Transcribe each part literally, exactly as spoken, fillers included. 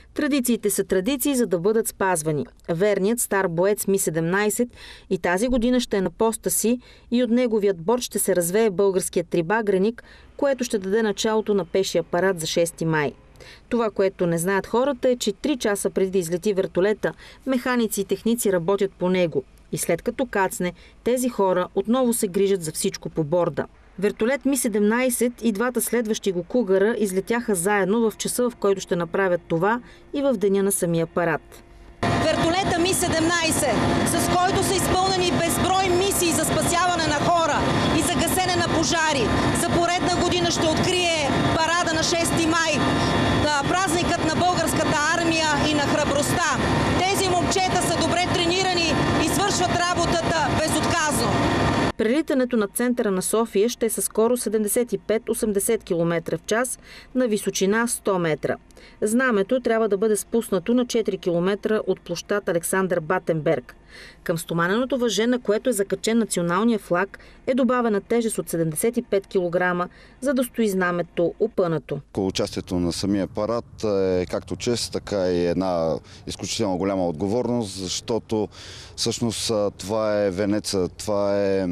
Традициите са традиции, за да бъдат спазвани. Верният стар боец Ми седемнайсет и тази година ще е на поста си и от неговият борд ще се развее българският трибагреник, което ще даде началото на пешия парад за шести май. Това, което не знаят хората, е, че три часа преди да излети вертолета, механици и техници работят по него. И след като кацне, тези хора отново се грижат за всичко по борда. Вертолет Ми седемнайсет и двата следващи го Кугъра излетяха заедно в часа, в който ще направят това и в деня на самия парад. Вертолета Ми седемнайсет, с който са изпълнени безброй мисии за спасяване на хора и за гасене на пожари, за поредна година ще открие парада на шести май, празникът на българската армия и на храбростта. Тези момчета са добре тренирани и свършват работата безотказно. Прелитането на центъра на София ще е със скорост седемдесет и пет до осемдесет километра в час на височина сто метра. Знамето трябва да бъде спуснато на четири километра от площад Александър Батенберг. Към стоманеното въже, на което е закачен националния флаг, е добавена тежест от седемдесет и пет килограма, за да стои знамето опънато. Участието на самия парад е както чест, така и една изключително голяма отговорност, защото всъщност това е венеца, това е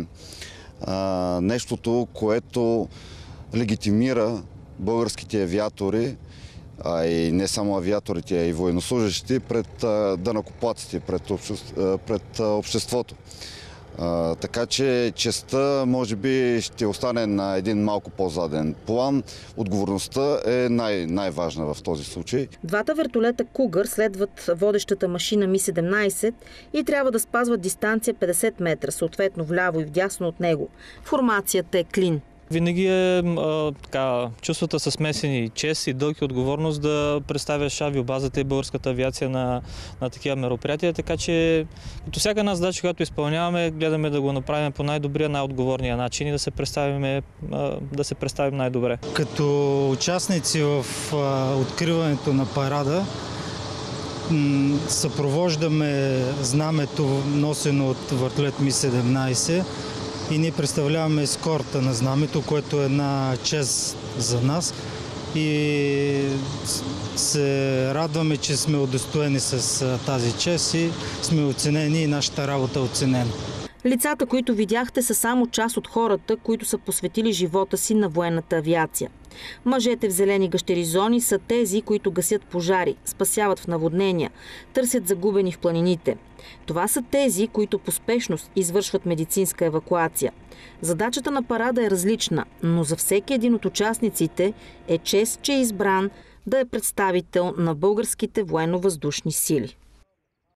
а, нещото, което легитимира българските авиатори, а и не само авиаторите, а и военнослужащите пред данъкоплатците, пред, обще, пред обществото. А, така че честта може би ще остане на един малко по-заден план. Отговорността е най- най-важна в този случай. Двата вертолета Кугър следват водещата машина Ми седемнайсет и трябва да спазват дистанция петдесет метра, съответно вляво и вдясно от него. Формацията е клин. Винаги е а, така, чувствата са смесени, чест и дълг и отговорност да представяш авиобазата и българската авиация на, на такива мероприятия, така че като всяка една задача, която изпълняваме, гледаме да го направим по най-добрия, най-отговорния начин и да се представим, да се представим най-добре. Като участници в а, откриването на парада, съпровождаме знамето, носено от вертолет Ми седемнайсет, и ние представляваме ескорта на знамето, което е една чест за нас и се радваме, че сме удостоени с тази чест и сме оценени и нашата работа е оценена. Лицата, които видяхте, са само част от хората, които са посветили живота си на военната авиация. Мъжете в зелени гащеризони са тези, които гасят пожари, спасяват в наводнения, търсят загубени в планините. Това са тези, които по спешност извършват медицинска евакуация. Задачата на парада е различна, но за всеки един от участниците е чест, че е избран да е представител на българските военно-въздушни сили.